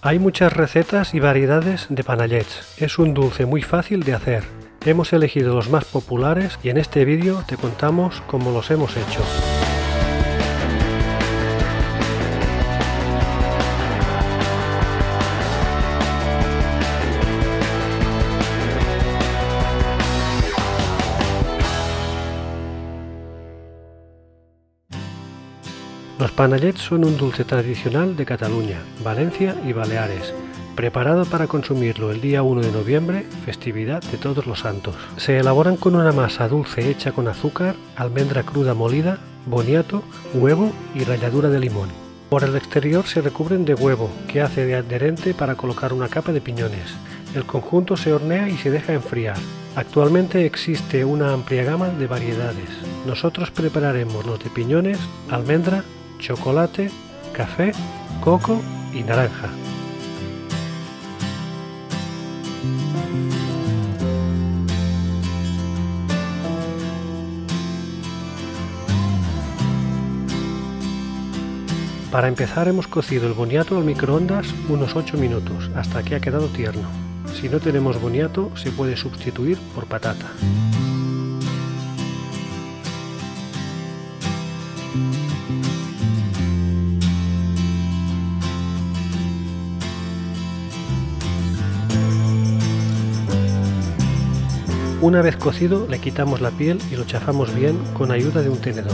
Hay muchas recetas y variedades de panellets. Es un dulce muy fácil de hacer. Hemos elegido los más populares y en este vídeo te contamos cómo los hemos hecho. Los panellets son un dulce tradicional de Cataluña, Valencia y Baleares, preparado para consumirlo el día 1 de noviembre, festividad de Todos los Santos. Se elaboran con una masa dulce hecha con azúcar, almendra cruda molida, boniato, huevo y ralladura de limón. Por el exterior se recubren de huevo, que hace de adherente para colocar una capa de piñones. El conjunto se hornea y se deja enfriar. Actualmente existe una amplia gama de variedades. Nosotros prepararemos los de piñones, almendra, chocolate, café, coco y naranja. Para empezar hemos cocido el boniato al microondas unos 8 minutos hasta que ha quedado tierno. Si no tenemos boniato se puede sustituir por patata. Una vez cocido le quitamos la piel y lo chafamos bien con ayuda de un tenedor.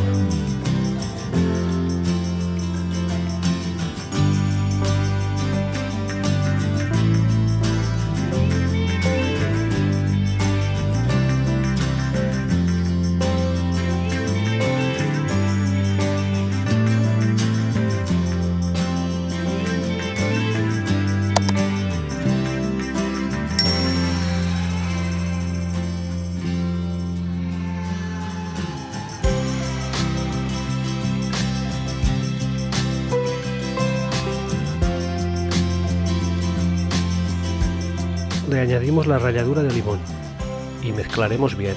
Le añadimos la ralladura de limón y mezclaremos bien.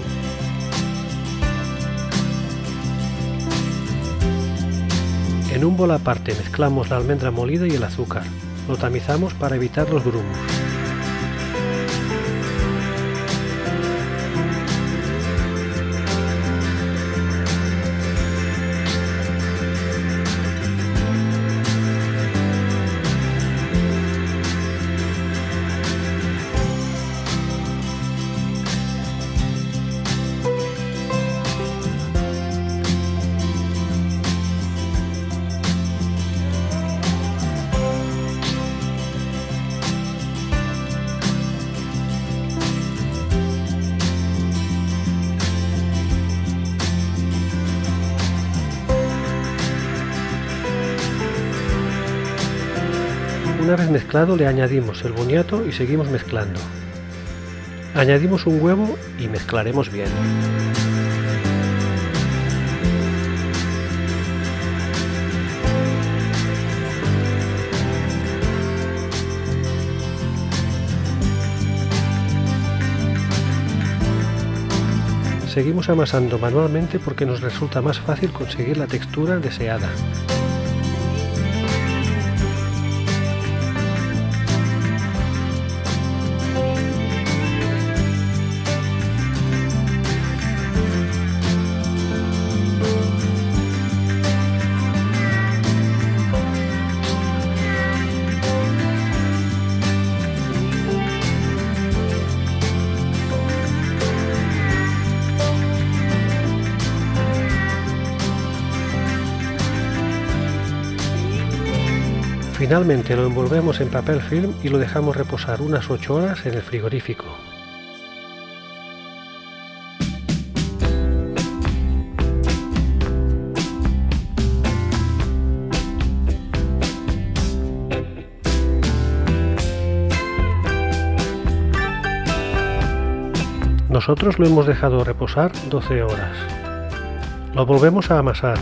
En un bol aparte mezclamos la almendra molida y el azúcar. Lo tamizamos para evitar los grumos. Una vez mezclado le añadimos el boniato y seguimos mezclando. Añadimos un huevo y mezclaremos bien. Seguimos amasando manualmente porque nos resulta más fácil conseguir la textura deseada. Finalmente lo envolvemos en papel film y lo dejamos reposar unas 8 horas en el frigorífico. Nosotros lo hemos dejado reposar 12 horas. Lo volvemos a amasar.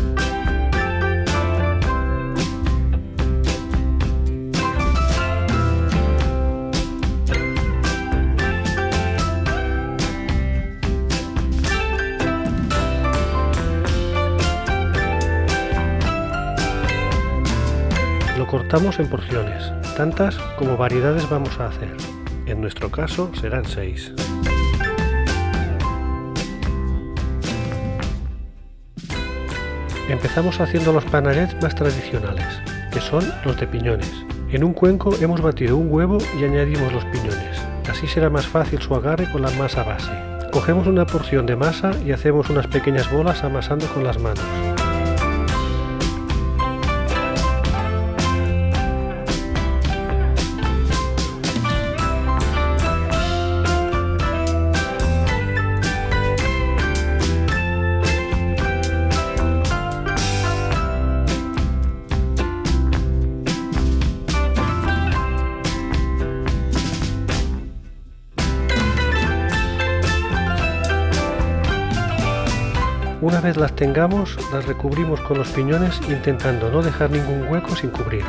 cortamos en porciones, tantas como variedades vamos a hacer. En nuestro caso serán 6. Empezamos haciendo los panellets más tradicionales, que son los de piñones. En un cuenco hemos batido un huevo y añadimos los piñones. Así será más fácil su agarre con la masa base. Cogemos una porción de masa y hacemos unas pequeñas bolas amasando con las manos. Una vez las tengamos, las recubrimos con los piñones intentando no dejar ningún hueco sin cubrir.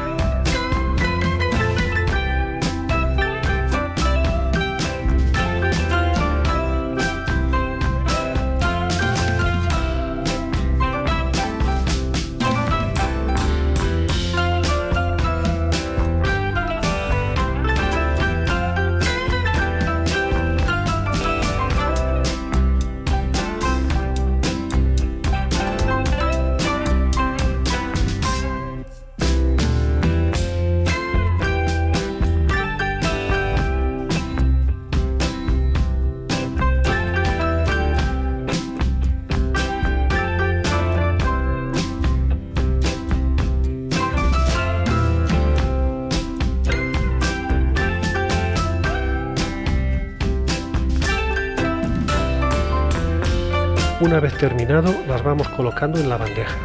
Una vez terminado, las vamos colocando en la bandeja.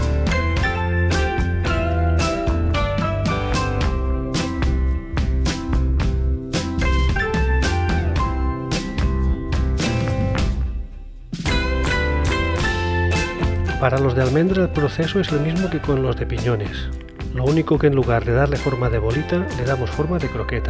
Para los de almendra el proceso es lo mismo que con los de piñones. Lo único que en lugar de darle forma de bolita, le damos forma de croqueta.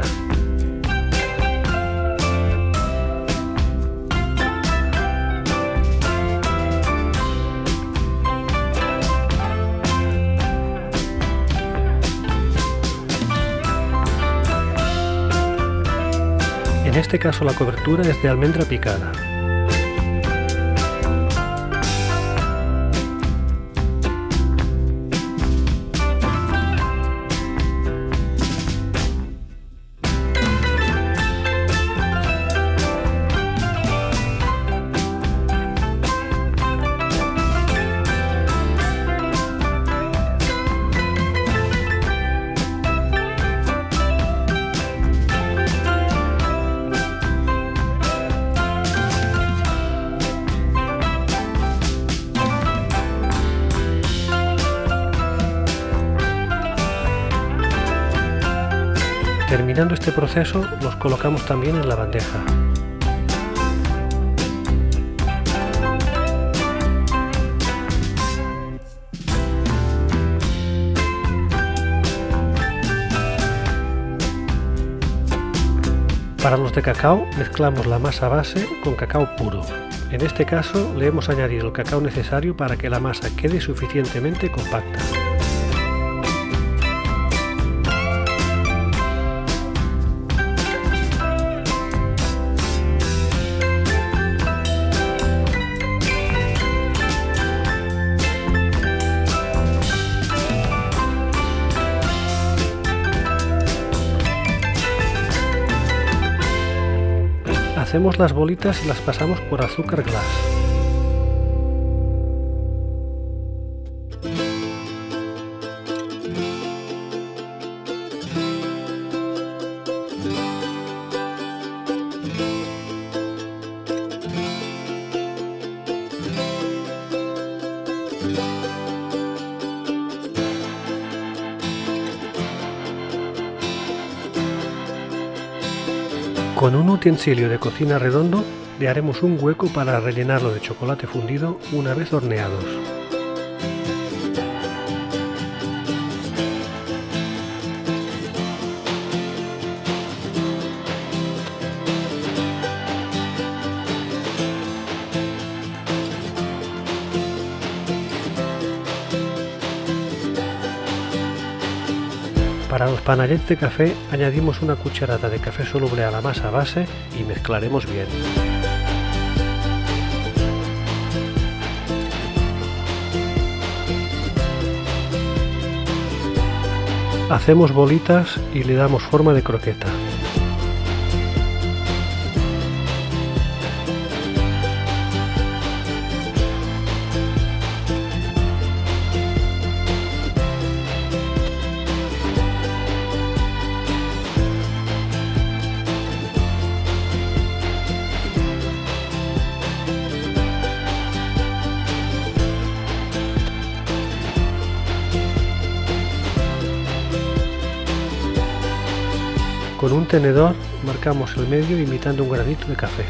En este caso la cobertura es de almendra picada. Terminando este proceso, los colocamos también en la bandeja. Para los de cacao, mezclamos la masa base con cacao puro. En este caso, le hemos añadido el cacao necesario para que la masa quede suficientemente compacta. Hacemos las bolitas y las pasamos por azúcar glass. Con un utensilio de cocina redondo le haremos un hueco para rellenarlo de chocolate fundido una vez horneados. Para los panellets de café añadimos una cucharada de café soluble a la masa base y mezclaremos bien. Hacemos bolitas y le damos forma de croqueta. Con un tenedor marcamos el medio imitando un granito de café.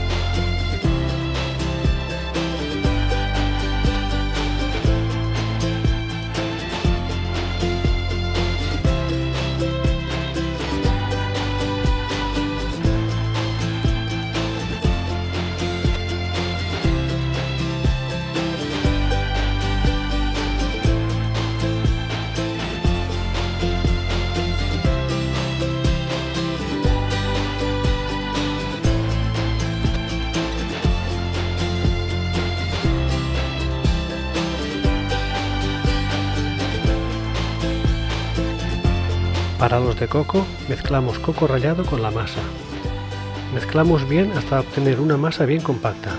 Para los de coco, mezclamos coco rallado con la masa. Mezclamos bien hasta obtener una masa bien compacta.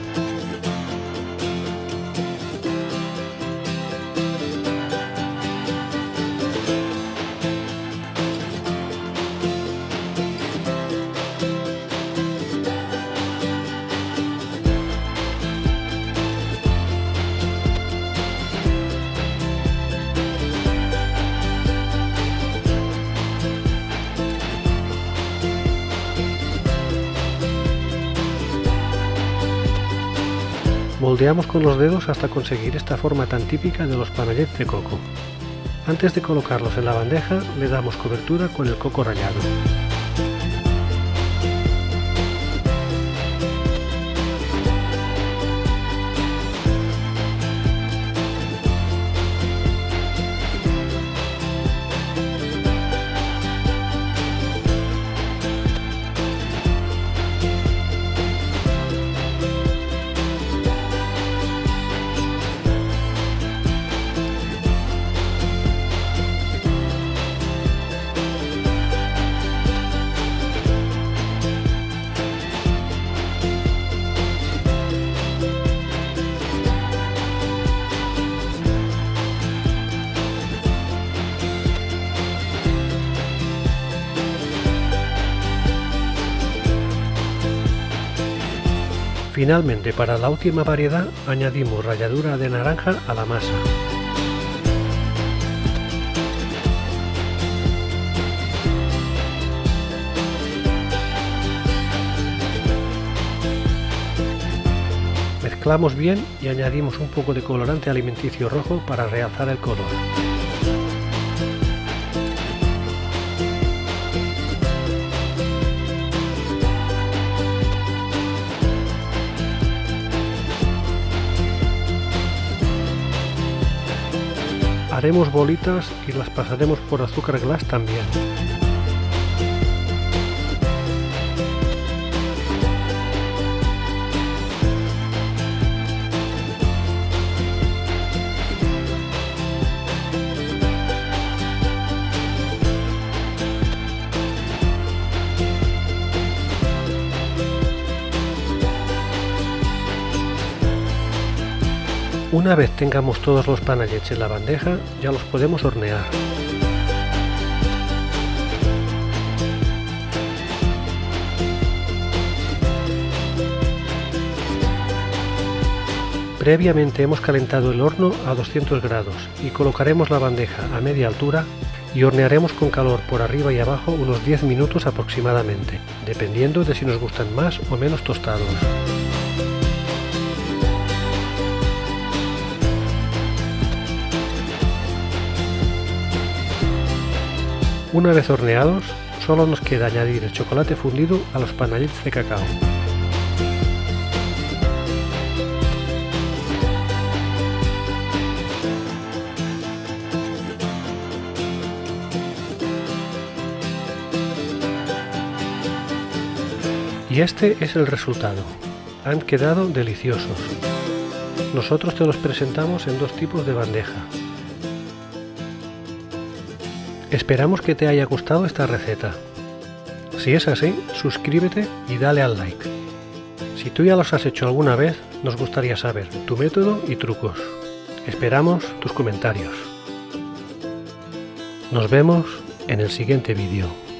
Moldeamos con los dedos hasta conseguir esta forma tan típica de los panellets de coco. Antes de colocarlos en la bandeja, le damos cobertura con el coco rallado. Finalmente, para la última variedad, añadimos ralladura de naranja a la masa. Mezclamos bien y añadimos un poco de colorante alimenticio rojo para realzar el color. Haremos bolitas y las pasaremos por azúcar glass también. Una vez tengamos todos los panellets en la bandeja, ya los podemos hornear. Previamente hemos calentado el horno a 200 grados y colocaremos la bandeja a media altura y hornearemos con calor por arriba y abajo unos 10 minutos aproximadamente, dependiendo de si nos gustan más o menos tostados. Una vez horneados, solo nos queda añadir el chocolate fundido a los panellets de cacao. Y este es el resultado. Han quedado deliciosos. Nosotros te los presentamos en dos tipos de bandeja. Esperamos que te haya gustado esta receta. Si es así, suscríbete y dale al like. Si tú ya los has hecho alguna vez, nos gustaría saber tu método y trucos. Esperamos tus comentarios. Nos vemos en el siguiente vídeo.